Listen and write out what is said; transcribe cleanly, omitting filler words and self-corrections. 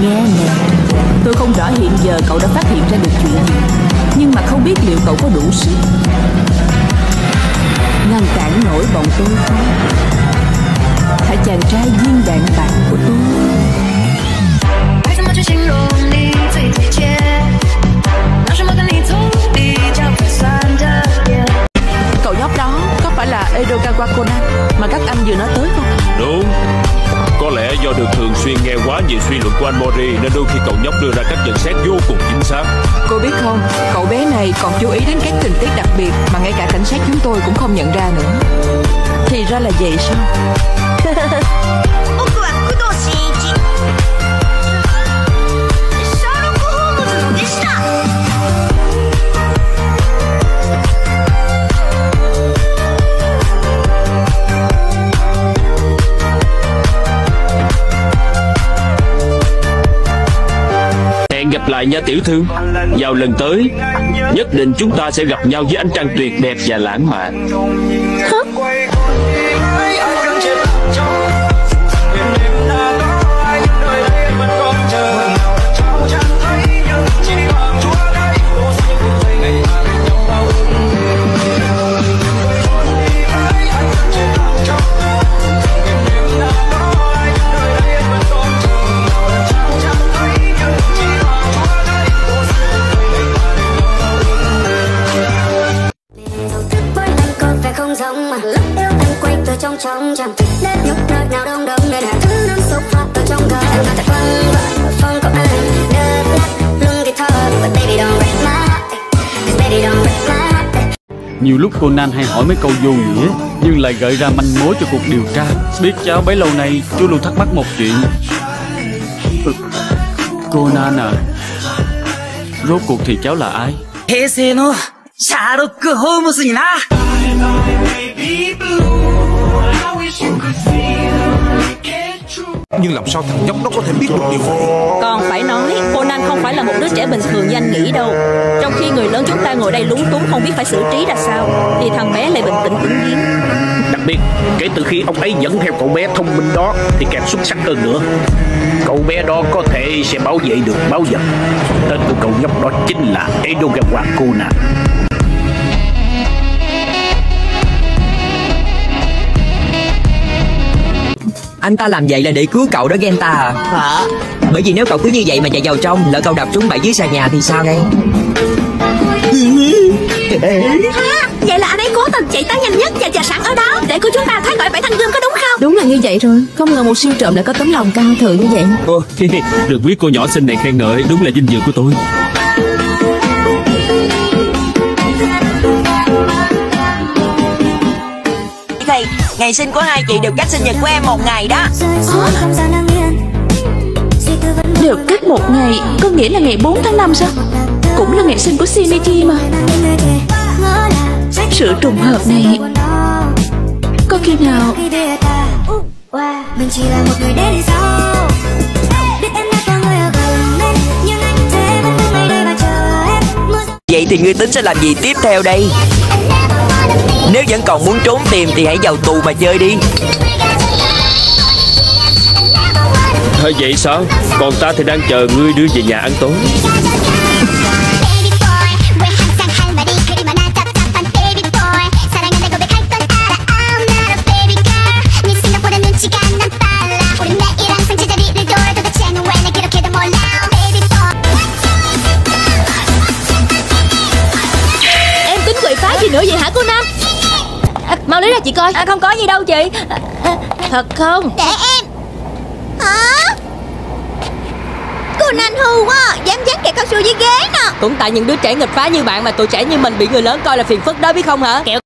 Nghe nè, tôi không rõ hiện giờ cậu đã phát hiện ra được chuyện gì, nhưng mà không biết liệu cậu có đủ sức ngăn cản nổi bọn tôi không? Hả chàng trai viên đạn bạc của tôi? Cậu nhóc đó có phải là Edogawa Conan mà các anh vừa nói tới không? Đúng. Có lẽ do được thường xuyên nghe quá nhiều suy luận của anh Mori nên đôi khi cậu nhóc đưa ra các nhận xét vô cùng chính xác. Cô biết không, cậu bé này còn chú ý đến các tình tiết đặc biệt mà ngay cả cảnh sát chúng tôi cũng không nhận ra nữa. Thì ra là vậy sao? Hẹn gặp lại nha tiểu thư. Vào lần tới nhất định chúng ta sẽ gặp nhau với ánh trăng tuyệt đẹp và lãng mạn. Trong chẳng thích đến lúc nơi nào đông đông nơi nào thứ năm sâu phát ở trong người mà thật vâng vâng không có ai nước lắc lưng thì thơ but baby don't break my heart, 'cause baby don't break my heart. Nhiều lúc Conan hay hỏi mấy câu vô nghĩa nhưng lại gợi ra manh mối cho cuộc điều tra. Biết cháu bấy lâu nay chú luôn thắc mắc một chuyện. Conan à, rốt cuộc thì cháu là ai? Thế sẽ nó Sherlock Holmes nhỉ na. Nhưng làm sao thằng nhóc nó có thể biết được điều vậy? Còn phải nói, Conan không phải là một đứa trẻ bình thường như anh nghĩ đâu. Trong khi người lớn chúng ta ngồi đây lúng túng không biết phải xử trí ra sao, thì thằng bé lại bình tĩnh ứng biến. Đặc biệt, kể từ khi ông ấy dẫn theo cậu bé thông minh đó thì càng xuất sắc hơn nữa. Cậu bé đó có thể sẽ bảo vệ được báu vật. Tên của cậu nhóc đó chính là Edogawa Conan. Anh ta làm vậy là để cứu cậu đó Genta à? Hả? Bởi vì nếu cậu cứ như vậy mà chạy vào trong, lỡ cậu đập trúng bẫy dưới sàn nhà thì sao đây? Vậy là anh ấy cố tình chạy tới nhanh nhất và chờ sẵn ở đó để của chúng ta thoát khỏi bẫy thanh gươm, có đúng không? Đúng là như vậy rồi. Không ngờ một siêu trộm lại có tấm lòng cao thượng như vậy. Được biết cô nhỏ xinh này khen ngợi, đúng là vinh dự của tôi. Thầy, ngày sinh của hai chị đều cách sinh nhật của em một ngày đó. Được cách một ngày, có nghĩa là ngày 4 tháng 5 sao? Cũng là ngày sinh của Shinichi mà. Sự trùng hợp này có khi nào mình chỉ là một người đến đi sau. Biết em đã có người ở gần bên, nhưng anh thế vẫn đứng ngay đây và chờ em. Vậy thì ngươi tính sẽ làm gì tiếp theo đây? Nếu vẫn còn muốn trốn tìm thì hãy vào tù mà chơi đi. Thôi vậy sao? Còn ta thì đang chờ ngươi đưa về nhà ăn tối. Em tính quậy phá gì nữa vậy hả Conan? Mau lấy ra chị coi. Không có gì đâu chị. Thật không? Để em. Hả? Conan hư quá, dám dán kẹo cao su dưới ghế nè. Cũng tại những đứa trẻ nghịch phá như bạn mà tụi trẻ như mình bị người lớn coi là phiền phức đó biết không hả? Kẹo